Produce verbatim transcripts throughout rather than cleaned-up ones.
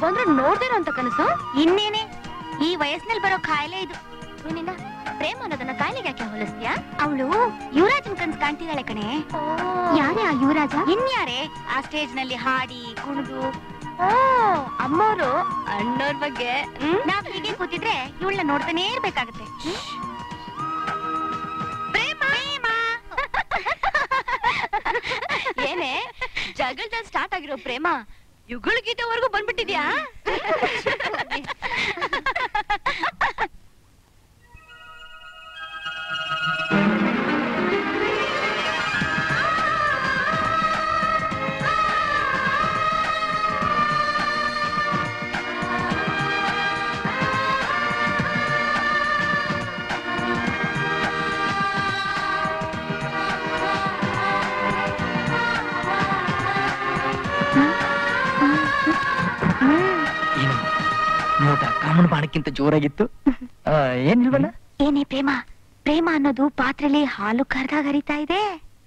ಅಂದ್ರೆ ನೋಡ್ದೇನೋ ಅಂತ ಕನಸು. ಇನ್ನೇನೆ ಈ ವಯಸ್ಸಿನಲ್ಲಿ ಬರೋ ಕಾಯಿಲೆ ಇದು. ನಿನ್ನ ಪ್ರೇಮ ಅನ್ನೋದನ್ನ ಕಾಯಿಲೆಗೆ ಯಾಕೆ ಹೋಲಿಸ್ತೀಯಾ? ಅವಳು ಯುವರಾಜನ್ ಕನ್ಸ್ ಕಾಣ್ತಿದ್ದಾಳೆ ಕಣೆ. ಯಾರೇ ಆ ಯುವರಾಜ? ಇನ್ಯಾರೇ ಆ ಸ್ಟೇಜ್ ನಲ್ಲಿ ಹಾಡಿ ಕುಣಿದು. ಓ ಅಮ್ಮೋರು ಅಣ್ಣೋರ್ ಬಗ್ಗೆ. ನಾವ್ ಹೀಗೆ ಕೂತಿದ್ರೆ ಇವಳನ್ನ ನೋಡ್ತಾನೆ ಇರ್ಬೇಕಾಗತ್ತೆ. ಪ್ರೇಮ ಏನೇ ಜಗಳದಲ್ಲಿ ಸ್ಟಾರ್ಟ್ ಆಗಿರೋ ಪ್ರೇಮ ಯುಗಳ ಗೀತೆವರೆಗೂ ಬಂದ್ಬಿಟ್ಟಿದ್ಯಾ? ಕಾಮನ್ ಬಾಣಕ್ಕಿಂತ ಜೋರಾಗಿತ್ತು. ಏನಿಲ್ವಲ್ಲ? ಏನೇ ಪ್ರೇಮ? ಪ್ರೇಮ ಅನ್ನೋದು ಪಾತ್ರೆಲಿ ಹಾಲು ಕರ್ದಾಗ ಹರಿತಾ ಇದೆ.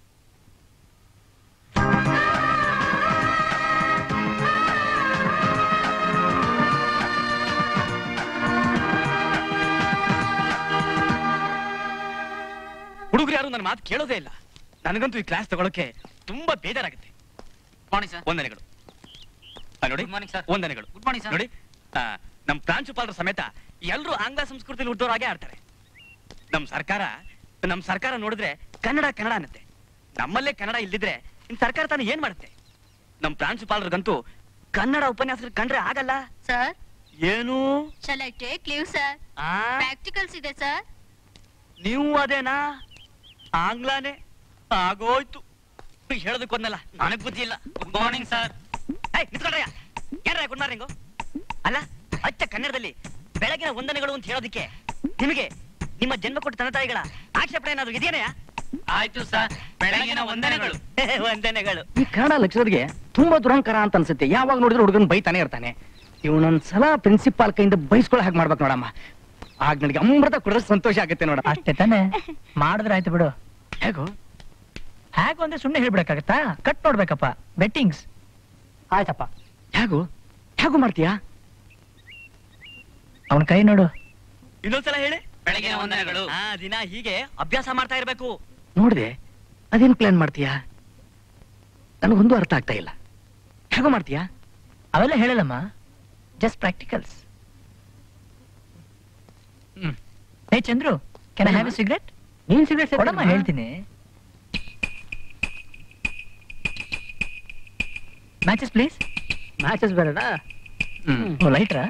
ಹುಡುಗರು ಯಾರು ನನ್ನ ಮಾತು ಕೇಳೋದೇ ಇಲ್ಲ. ನನಗಂತೂ ಈ ಕ್ಲಾಸ್ ತಗೊಳಕ್ಕೆ ತುಂಬಾ ಬೇಜಾರಾಗುತ್ತೆ. ವಂದನೆಗಳು ನೋಡಿ. ವಂದನೆಗಳು. Good morning sir. ನೋಡಿ, ನಮ್ ಪ್ರಾಂಶುಪಾಲರ ಸಮೇತ ಎಲ್ಲರೂ ಆಂಗ್ಲ ಸಂಸ್ಕೃತಿಯಲ್ಲಿ ಹುಟ್ಟೋರಾಗೆ ಆಡ್ತಾರೆ. ನಮ್ ಸರ್ಕಾರ ನಮ್ ಸರ್ಕಾರ ನೋಡಿದ್ರೆ ಕನ್ನಡ ಕನ್ನಡ ಅನ್ನತ್ತೆ. ನಮ್ಮಲ್ಲೇ ಕನ್ನಡ ಇಲ್ದಿದ್ರೆ ಇನ್ ಸರ್ಕಾರ ತಾನು ಏನ್ ಮಾಡುತ್ತೆ? ನಮ್ ಪ್ರಾಂಶುಪಾಲರಿಗಂತೂ ಕನ್ನಡ ಉಪನ್ಯಾಸ ಕಂಡ್ರೆ ಆಗಲ್ಲ. ಸರ್ ಏನು? Shall I take leave, sir? Practicals ಇದೆ ಸರ್. ನೀವು ಅದೇನಾ? ಆಂಗ್ಲಾನೇ ಆಗೋಯ್ತು. ಹೇಳೋದಕ್ಕೊಂದಲ್ಲ, ನನಗ್ ಬುದ್ಧಿ ಇಲ್ಲ. Good morning sir. ನಿಂತ್ಕೊಳ್ರಯ್ಯ, ಏನ್ರ ಗುಡ್ ಮಾರ್ನಿಂಗು? ಅಲ್ಲ, ಅಚ್ಚ ಕನ್ನಡದಲ್ಲಿ ಬೆಳಗಿನ ವಂದನೆಗಳು ಅಂತ ಹೇಳೋದಿಕ್ಕೆ ನಿಮಗೆ ನಿಮ್ಮ ಜನ್ಮ ಕೊಟ್ಟ ತಂದೆ ತಾಯಿಗಳ ಆಕ್ಷೇಪಣೆ ಏನಾದ್ರು ಇದೆಯಾ? ಆಯ್ತು ಸರ್, ಬೆಳಗಿನ ವಂದನೆಗಳು. ವಂದನೆಗಳು. ಈ ಕನ್ನಡ ಲೆಕ್ಚರರ್ಗೆ ತುಂಬಾ ದುರಂಕಾರ ಅಂತ ಅನ್ಸುತ್ತೆ. ಯಾವಾಗ ನೋಡಿದ್ರೆ ಹುಡುಗನ್ ಬೈತಾನೆ ಇರ್ತಾನೆ. ಇವನೊಂದ್ಸಲ ಪ್ರಿನ್ಸಿಪಾಲ್ ಕೈಯಿಂದ ಬೈಸ್ಕೊಳ್ಳೋ ಹಾಗೆ ಮಾಡ್ಬೇಕು ನೋಡಮ್ಮ. ಆಗ ನನಗೆ ಅಮೃತ ಕೊಡೋದು ಸಂತೋಷ ಆಗುತ್ತೆ ನೋಡ. ಅಷ್ಟೇ ತಾನೆ ಮಾಡಿದ್ರೆ ಆಯ್ತು ಬಿಡು. ಹೇಗೋ ಹೇಗೋ ಅಂದ್ರೆ ಸುಮ್ನೆ ಹೇಳ್ಬಿಡಕ್ಕಾಗತ್ತಾ? ಕಟ್ ನೋಡ್ಬೇಕಪ್ಪ. ಬೆಟ್ಟಿಂಗ್ಸ್ ಆಯ್ತಪ್ಪ. ಹೇಗೋ ಹೇಗೋ ಮಾಡ್ತೀಯಾ? ಅವನ ಕೈ ನೋಡು. ಇನ್ನೊಂದ್ಸಲ ಹೇಳಿ. ಬೆಳಗಿನ ವಂದನೆಗಳು. ಆ ದಿನ ಹೀಗೆ ಅಭ್ಯಾಸ ಮಾಡ್ತಾ ಇರ್ಬೇಕು. ನೋಡ್ದೆ ಅದೇನ್ ಪ್ಲಾನ್ ಮಾಡ್ತೀಯಾ? ನನಗೊಂದು ಅರ್ಥ ಆಗ್ತಾ ಇಲ್ಲ. ಹೇಗೋ ಮಾಡ್ತೀಯಾ? ಅವೆಲ್ಲ ಹೇಳಲ್ಲಮ್ಮ, ಜಸ್ಟ್ ಪ್ರಾಕ್ಟಿಕಲ್ಸ್. ಹ್ಮ್. ಹೇ Chandru, can I have a cigarette? ನೀನ್ ಸಿಗರೆಟ್ ಕೊಡಮ್ಮ, ಹೇಳ್ತೀನಿ. Matches please. ಮ್ಯಾಚಸ್ ಬೇಡ. ಹ್ಮ್. ಲೈಟ್ರಾ?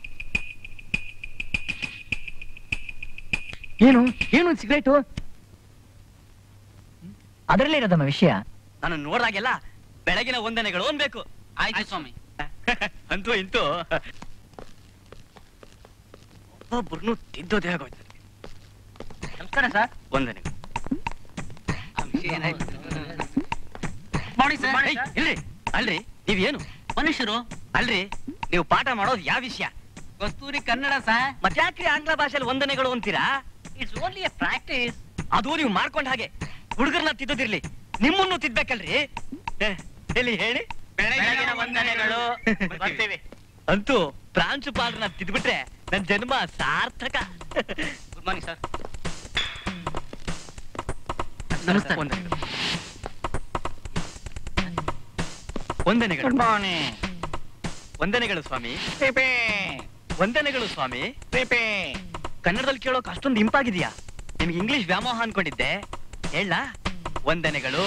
ಏನು ಏನು ಸಿಗರೇಟು? ಅದರಲ್ಲೇ ಇರೋದಮ್ಮ ವಿಷಯ. ನಾನು ನೋಡ್ದಾಗೆಲ್ಲ ಬೆಳಗಿನ ವಂದನೆಗಳು ಅನ್ಬೇಕು. ಆಯ್ತು ಸ್ವಾಮಿ. ಅಂತೂ ಇಂತೂ ಒಬ್ಬೊಬ್ರು ತಿದ್ದೋದೇ ಆಗೋಯ್ತು. ನಮಸ್ಕಾರ ಸರ್. ವಂದನೆಗಳು. ಮಾಡಿ ಸರ್. ಇಲ್ರಿ, ಅಲ್ರಿ ನೀವೇನು ಮನುಷ್ಯರು? ಅಲ್ರಿ, ನೀವು ಪಾಠ ಮಾಡೋದು ಯಾವ ವಿಷಯ? ಕಸ್ತೂರಿ ಕನ್ನಡ ಸರ್. ಮತ್ತ್ಯಾಕ್ರಿ ಆಂಗ್ಲ ಭಾಷೆಯಲ್ಲಿ ವಂದನೆಗಳು ಅಂತೀರಾ? It's only a practice. ಅದು ನೀವು ಮಾಡ್ಕೊಂಡ್ ಹಾಗೆ ಹುಡುಗರನ್ನ ತಿದ್ದೋದಿರ್ಲಿ, ನಿಮ್ಮನ್ನು ತಿದ್ಬೇಕಲ್ರಿ. ಎಲ್ಲಿ ಹೇಳಿ? ಬೆಳಗಿನ ವಂದನೆಗಳು. ಬರ್ತೀವಿ. ಅಂತೂ ಪ್ರಾಂಶುಪಾಲರನ್ನ ತಿದ್ಬಿಟ್ರೆ ನನ್ ಜನ್ಮ ಸಾರ್ಥಕ. Good morning sir. ನಮಸ್ತೆ. ವಂದನೆಗಳು. ವಂದನೆಗಳು. Good morning. ವಂದನೆಗಳು ಸ್ವಾಮಿ. ವಂದನೆಗಳು ಸ್ವಾಮಿ. ಕನ್ನಡದಲ್ಲಿ ಕೇಳೋಕೆ ಅಷ್ಟೊಂದು ಇಂಪಾಗಿದೆಯಾ? ನಿಮ್ಗೆ ಇಂಗ್ಲಿಷ್ ವ್ಯಾಮೋಹ ಅನ್ಕೊಂಡಿದ್ದೆ. ಹೇಳ. ವಂದನೆಗಳು.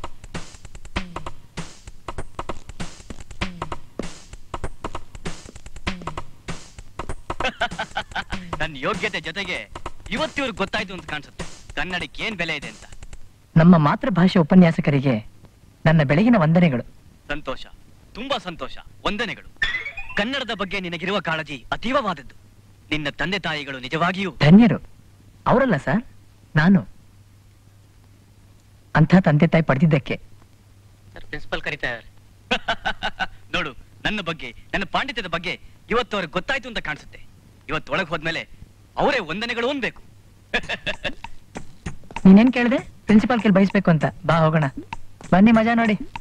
ನನ್ನ ಯೋಗ್ಯತೆ ಜೊತೆಗೆ ಇವತ್ತಿವ್ರಿಗೆ ಗೊತ್ತಾಯ್ತು ಅಂತ ಕಾಣಿಸುತ್ತೆ ಕನ್ನಡಕ್ಕೆ ಏನ್ ಬೆಲೆ ಇದೆ ಅಂತ. ನಮ್ಮ ಮಾತೃಭಾಷೆ ಉಪನ್ಯಾಸಕರಿಗೆ ನನ್ನ ಬೆಳಗಿನ ವಂದನೆಗಳು. ಸಂತೋಷ, ತುಂಬಾ ಸಂತೋಷ. ವಂದನೆಗಳು. ಕನ್ನಡದ ಬಗ್ಗೆ ನಿನಗಿರುವ ಕಾಳಜಿ ಅತೀವವಾದದ್ದು. ನಿನ್ನ ತಂದೆ ತಾಯಿಗಳು ನಿಜವಾಗಿಯೂ ಧನ್ಯರು. ಅವರಲ್ಲ ಸರ್, ನಾನು. ಅಂಥ ತಂದೆ ತಾಯಿ ಪಡೆದಿದ್ದಕ್ಕೆ. ಪ್ರಿನ್ಸಿಪಲ್ ಕರೀತಾರೆ. ನೋಡು, ನನ್ನ ಬಗ್ಗೆ, ನನ್ನ ಪಾಂಡಿತ್ಯದ ಬಗ್ಗೆ ಇವತ್ತು ಅವ್ರಿಗೆ ಗೊತ್ತಾಯ್ತು ಅಂತ ಕಾಣಿಸುತ್ತೆ. ಇವತ್ತು ಒಳಗೆ ಹೋದ್ಮೇಲೆ ಅವರೇ ವಂದನೆಗಳು ಅನ್ಬೇಕು. ನೀನೇನ್ ಕೇಳಿದೆ? ಪ್ರಿನ್ಸಿಪಾಲ್ ಕೇಳಿ ಬಯಸ್ಬೇಕು ಅಂತ. ಬಾ ಹೋಗೋಣ. ಬನ್ನಿ, ಮಜಾ ನೋಡಿ.